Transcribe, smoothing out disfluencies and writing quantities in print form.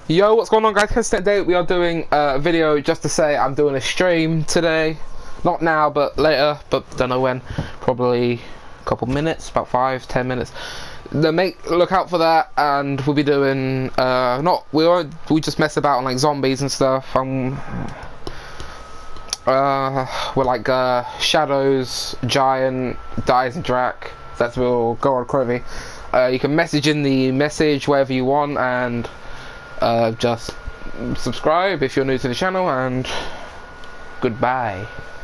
Yo, what's going on, guys? Today we are doing a video just to say I'm doing a stream today. Not now, but later, but don't know when. Probably a couple minutes, about 5-10 minutes. Look out for that, and we'll be doing we just mess about on like zombies and stuff. We're like shadows, giant, dies and drac. That's will go on Crovey. You can message in the message wherever you want, and just subscribe if you're new to the channel, and goodbye.